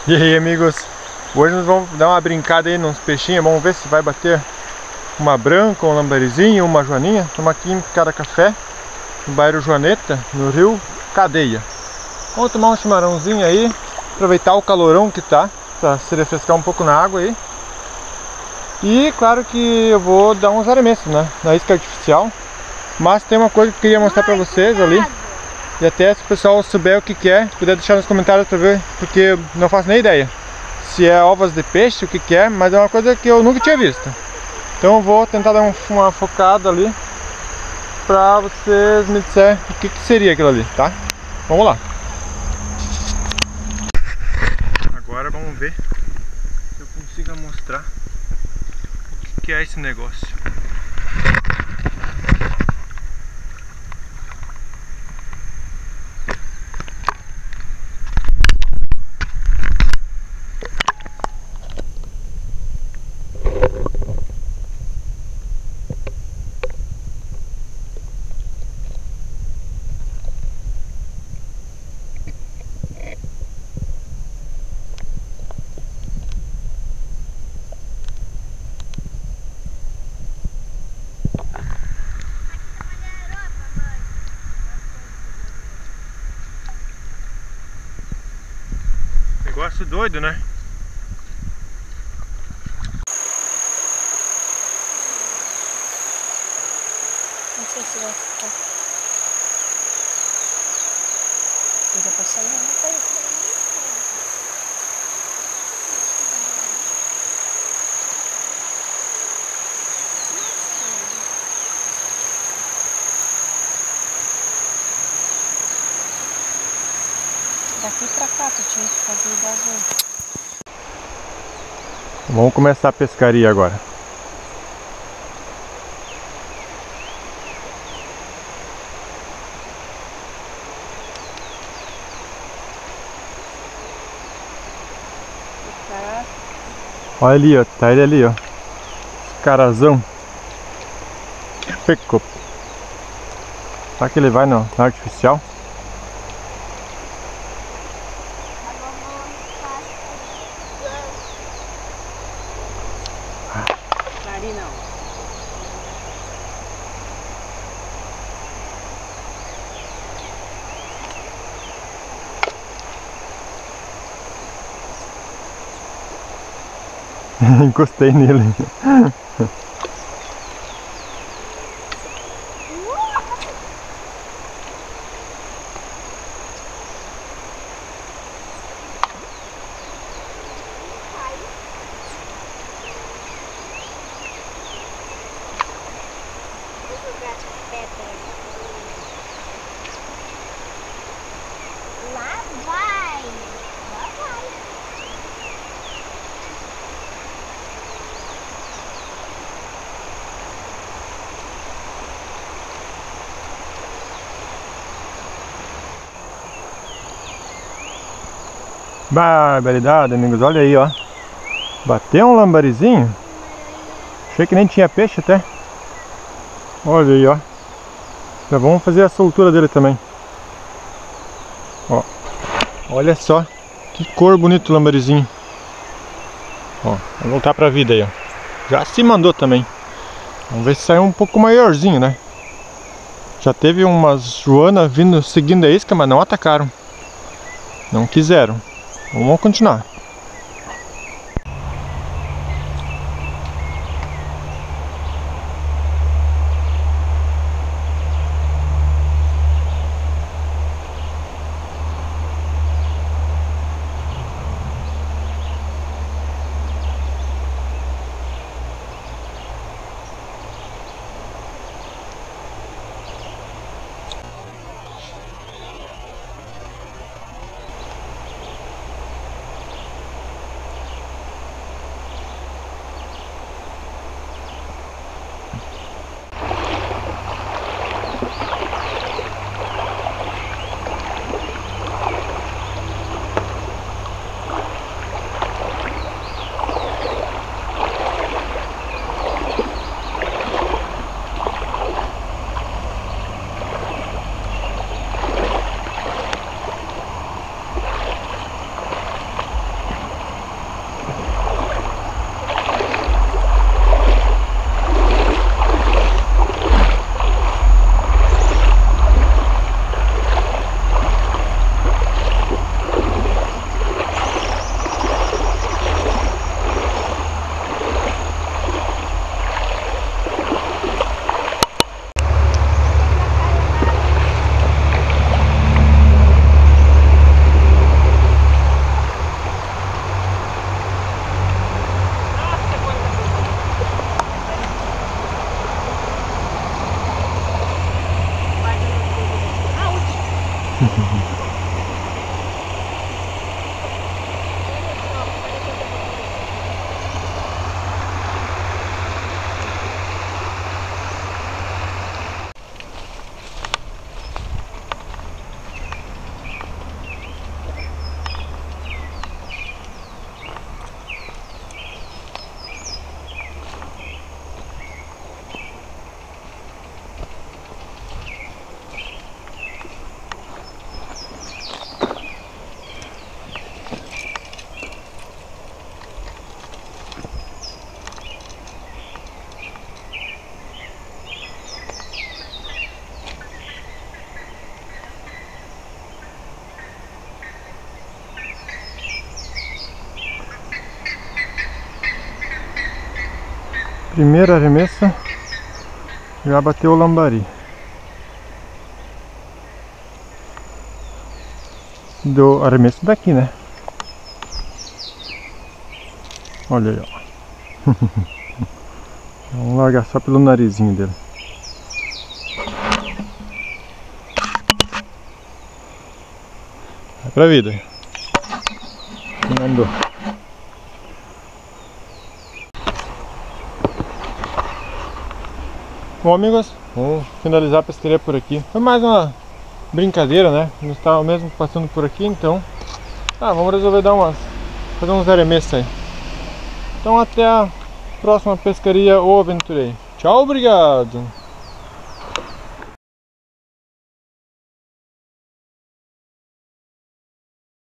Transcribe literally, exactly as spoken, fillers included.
E aí, amigos, hoje nós vamos dar uma brincada aí nos peixinhos. Vamos ver se vai bater uma branca, um lambarizinho, uma joaninha. Estamos aqui em Caracafé, no bairro Joaneta, no rio Cadeia. Vamos tomar um chimarrãozinho aí, aproveitar o calorão que tá, para se refrescar um pouco na água aí. E claro que eu vou dar uns arremessos, né, na isca artificial. Mas tem uma coisa que eu queria mostrar para vocês ali. E até se o pessoal souber o que que é, puder deixar nos comentários para ver, porque eu não faço nem ideia se é ovas de peixe, o que que é, mas é uma coisa que eu nunca tinha visto. Então eu vou tentar dar um, uma focada ali para vocês me disserem o que que seria aquilo ali, tá? Vamos lá. Agora vamos ver se eu consigo mostrar o que que é esse negócio. Negócio doido, né? Não sei se vai ficar. Eu já passei na reta. Daqui pra cá tu tinha que fazer o vazio. Vamos começar a pescaria agora. Olha ali, ó, tá ele ali, ó. Carazão. Pecou. Será que ele vai no, no artificial? Ali não. Encostei nele. Lá vai! Lá vai! Barbaridade, amigos, olha aí, ó. Bateu um lambarizinho. Achei que nem tinha peixe até. Olha aí, ó. Já vamos fazer a soltura dele também. Ó. Olha só. Que cor bonito o lambarizinho. Ó, vamos voltar pra vida aí, ó. Já se mandou também. Vamos ver se saiu um pouco maiorzinho, né? Já teve umas joanas vindo seguindo a isca, mas não atacaram. Não quiseram. Vamos continuar. Primeira arremessa, já bateu o lambari. Do arremesso daqui, né? Olha aí, ó. Vamos largar só pelo narizinho dele. Vai pra vida. Mandou. Bom, amigos, vamos finalizar a pescaria por aqui. Foi mais uma brincadeira, né? Nós estávamos mesmo passando por aqui, então ah, vamos resolver dar umas, fazer uns arremessos aí. Então até a próxima pescaria ou aventura aí. Tchau, obrigado!